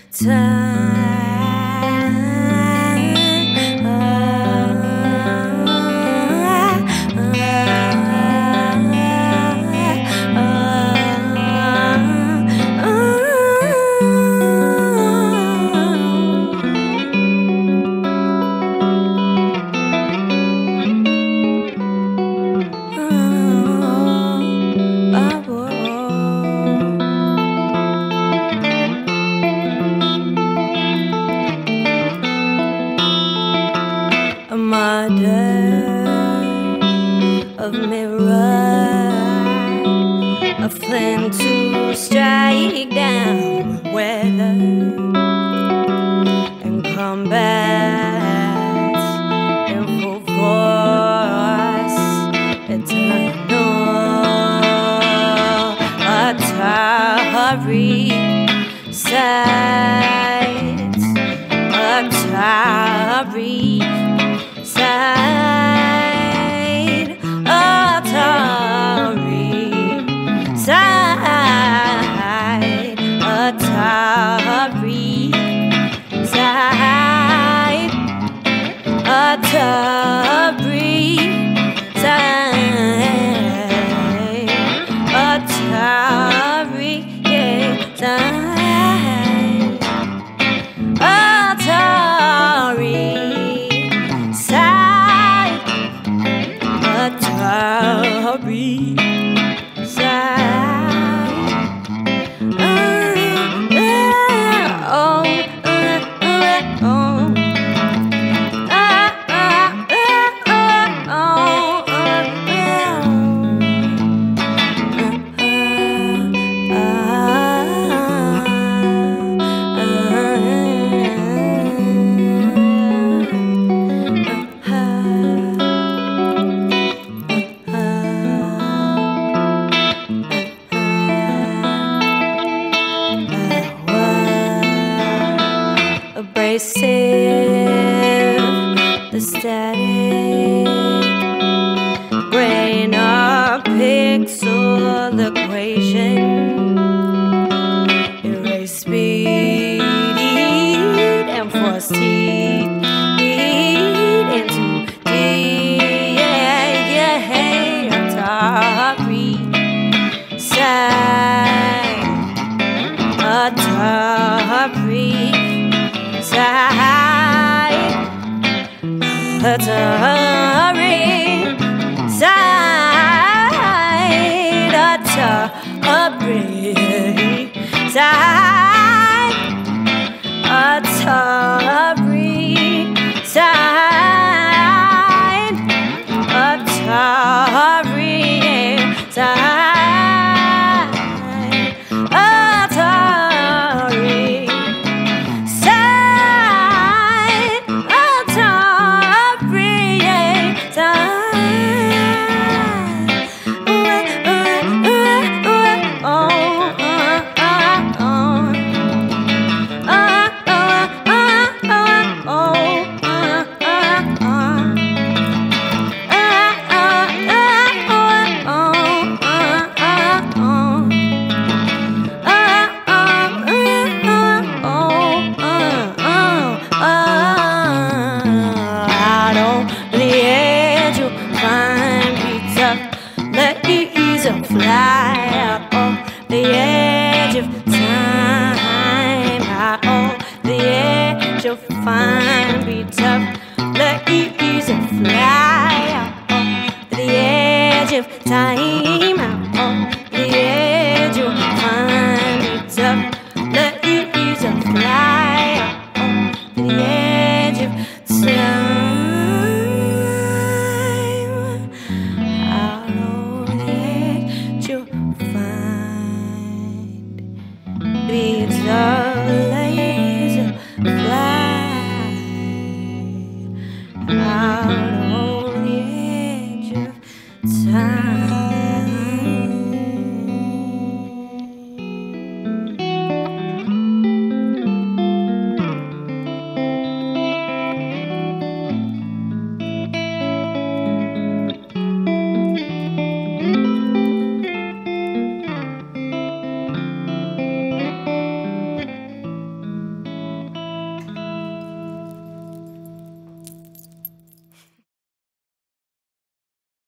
time. A mother of mirror, a flint to strike down weather and combat in full force, eternal, Atari sight, Atari side, Atari side, Atari side, Atari side, Atari side, Atari. Atari side, abrasive, the static brain of pixel equation, erase speed and force heat into Atari side, Atari side, Atari side, Atari side, Atari side, Atari side, Atari side, Atari fly out on the edge of time, out on the edge of fine, be tough, let easy fly.